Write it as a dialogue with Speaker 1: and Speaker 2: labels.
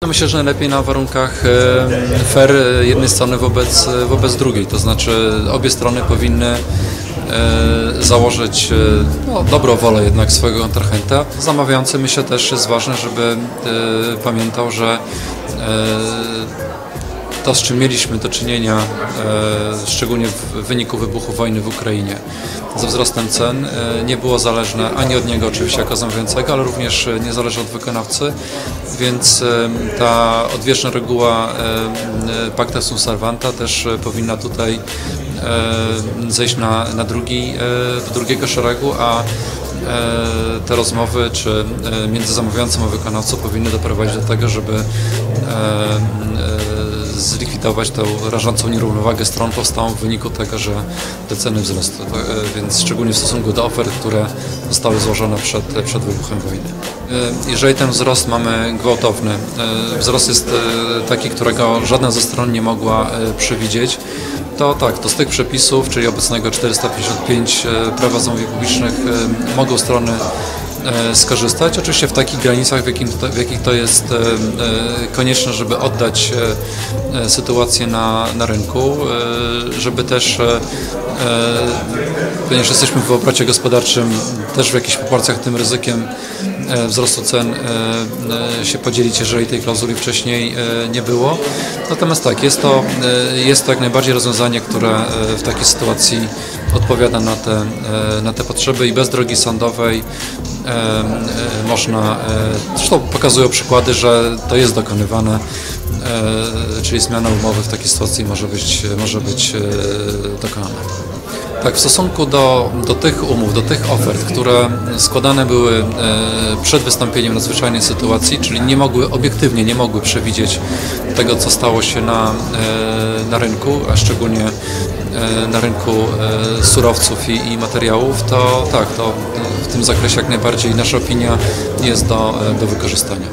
Speaker 1: Myślę, że najlepiej na warunkach fair jednej strony wobec drugiej, to znaczy obie strony powinny założyć dobrą wolę jednak swojego kontrahenta. Zamawiający, myślę, też jest ważne, żeby pamiętał, że to, z czym mieliśmy do czynienia, szczególnie w wyniku wybuchu wojny w Ukrainie, ze wzrostem cen, nie było zależne ani od niego oczywiście jako zamawiającego, ale również nie zależy od wykonawcy, więc ta odwieczna reguła pacta sunt servanda też powinna tutaj zejść do drugiego szeregu, a te rozmowy czy między zamawiającym a wykonawcą powinny doprowadzić do tego, żeby zlikwidować tę rażącą nierównowagę stron powstałą w wyniku tego, że te ceny wzrosły, więc szczególnie w stosunku do ofert, które zostały złożone przed wybuchem wojny. Jeżeli ten wzrost mamy gwałtowny, wzrost jest taki, którego żadna ze stron nie mogła przewidzieć, to tak, to z tych przepisów, czyli obecnego 455 prawa zamówień publicznych, mogą strony skorzystać. Oczywiście w takich granicach, w jakich to jest konieczne, żeby oddać sytuację na rynku, żeby też, ponieważ jesteśmy w obrocie gospodarczym, też w jakichś proporcjach tym ryzykiem wzrostu cen się podzielić, jeżeli tej klauzuli wcześniej nie było. Natomiast tak, jest to jak najbardziej rozwiązanie, które w takiej sytuacji odpowiada na te potrzeby i bez drogi sądowej można, zresztą pokazują przykłady, że to jest dokonywane, czyli zmiana umowy w takiej sytuacji może być dokonana. Tak, w stosunku do tych umów, do tych ofert, które składane były przed wystąpieniem nadzwyczajnej sytuacji, czyli obiektywnie nie mogły przewidzieć tego, co stało się na rynku, a szczególnie na rynku surowców i materiałów, to tak, to w tym zakresie jak najbardziej nasza opinia jest do wykorzystania.